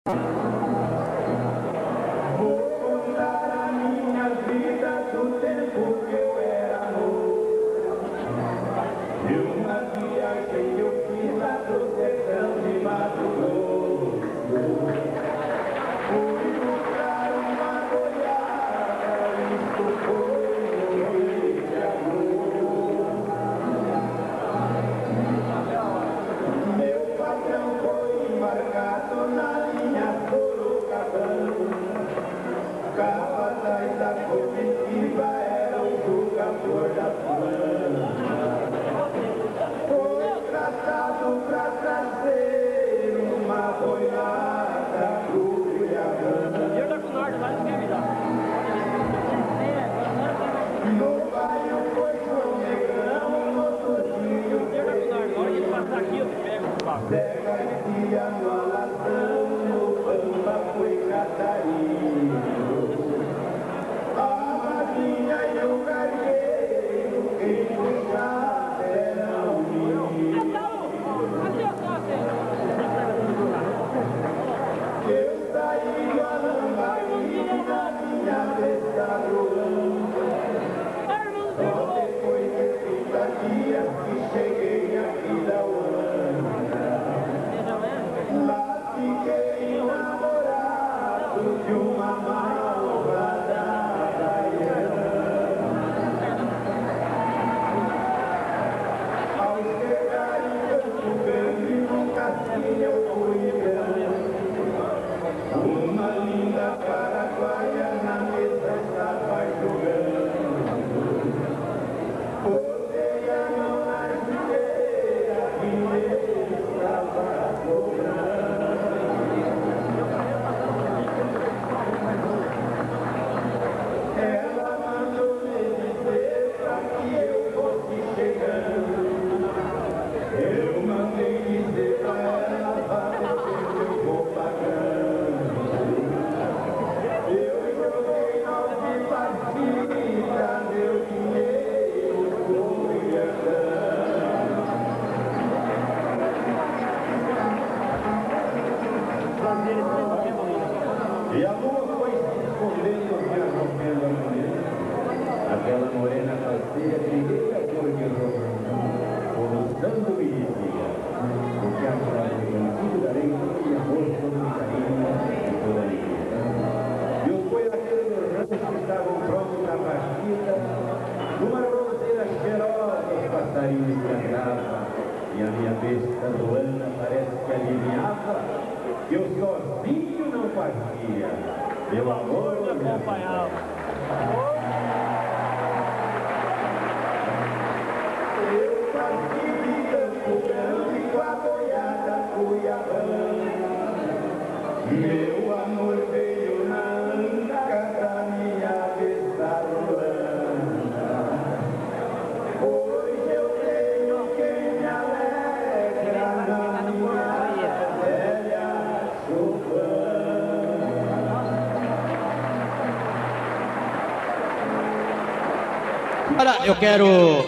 Agora eu quero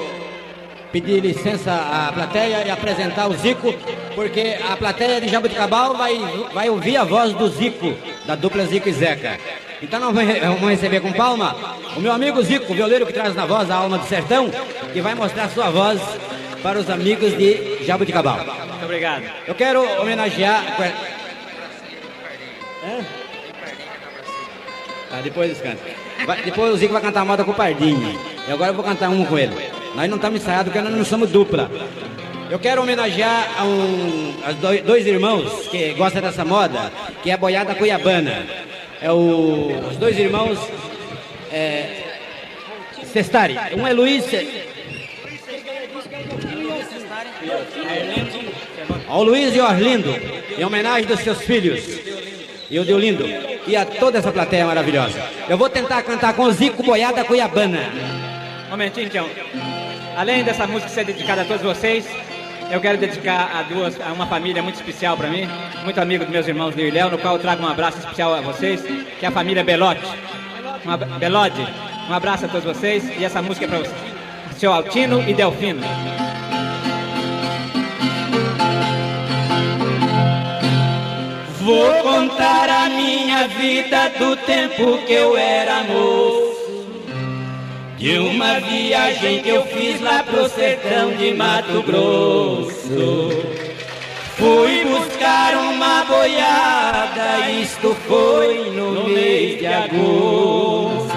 pedir licença à plateia e apresentar o Zico, porque a plateia de Jaboticabal vai ouvir a voz do Zico, da dupla Zico e Zeca. Então nós vamos receber com palma o meu amigo Zico, o violeiro que traz na voz a alma do sertão, que vai mostrar sua voz para os amigos de Jaboticabal. Muito obrigado. Eu quero homenagear... depois eles cantam. Depois o Zico vai cantar a moda com o Pardinho. E agora eu vou cantar uma com ele. Nós não estamos ensaiados porque nós não somos dupla. Eu quero homenagear dois irmãos que gostam dessa moda, que é a boiada cuiabana. Os dois irmãos Sestari. Um é Luiz... Ao Luiz e ao Arlindo, em homenagem dos seus filhos. E o Deolindo. E a toda essa plateia maravilhosa. Eu vou tentar cantar com o Zico, boiada cuiabana. Um momentinho, então. Além dessa música ser dedicada a todos vocês, eu quero dedicar a uma família muito especial para mim, muito amigo dos meus irmãos Lio e Léo, no qual eu trago um abraço especial a vocês, que é a família Belotti. Belode, um abraço a todos vocês, e essa música é para vocês. Seu Altino e Delfino. Vou contar a minha vida do tempo que eu era moço, de uma viagem que eu fiz lá pro sertão de Mato Grosso. Fui buscar uma boiada, isto foi no mês de agosto.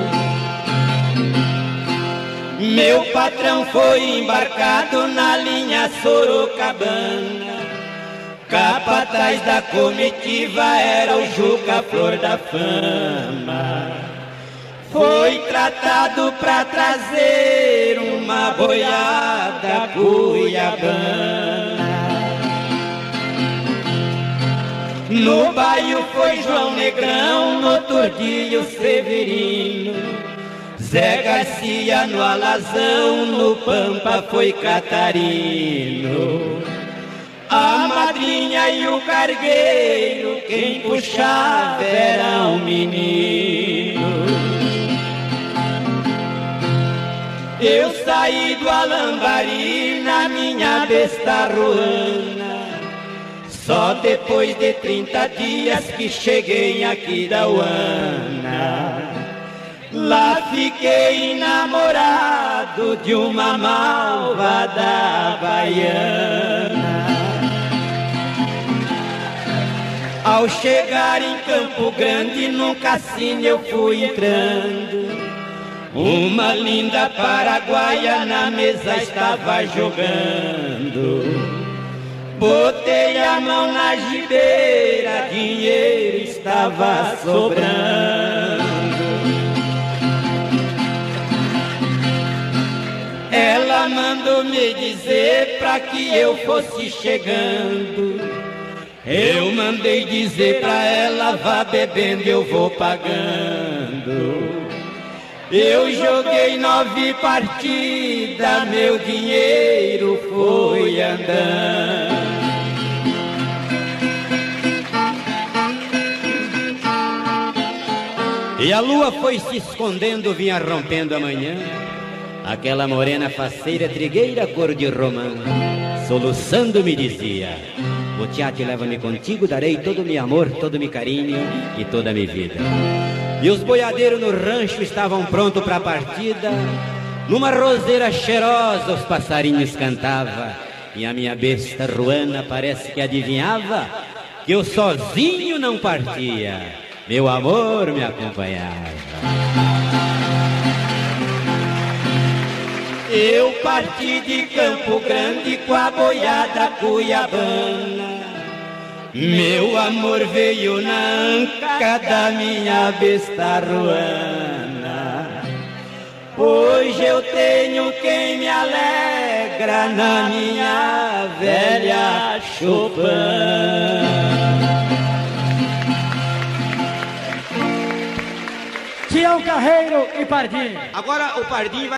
Meu patrão foi embarcado na linha Sorocabana, capataz da comitiva era o Juca Flor da Fama. Foi tratado pra trazer uma boiada cuiabana. No baio foi João Negrão, no Tordilho Severino, Zé Garcia no Alazão, no Pampa foi Catarino. A madrinha e o cargueiro, quem puxava era um menino. Eu saí do Alambari na minha besta ruana, só depois de 30 dias que cheguei em Aquidauana. Lá fiquei namorado de uma malvada baiana. Ao chegar em Campo Grande, num cassino eu fui entrando. Uma linda paraguaia na mesa estava jogando. Botei a mão na gibeira, dinheiro estava sobrando. Ela mandou me dizer pra que eu fosse chegando. Eu mandei dizer pra ela, vá bebendo, eu vou pagando. Eu joguei 9 partidas, meu dinheiro foi andando. E a lua foi se escondendo, vinha rompendo a manhã. Aquela morena faceira, trigueira, cor de romã, soluçando me dizia: Butiate, leva-me contigo, darei todo meu amor, todo meu carinho e toda a minha vida. E os boiadeiros no rancho estavam prontos para a partida. Numa roseira cheirosa os passarinhos cantavam, e a minha besta ruana parece que adivinhava que eu sozinho não partia, meu amor me acompanhava. Eu parti de Campo Grande com a boiada cuiabana. Meu amor veio na anca da minha besta ruana. Hoje eu tenho quem me alegra na minha velha Chopin. Tião Carreiro e Pardinho. Agora o Pardinho vai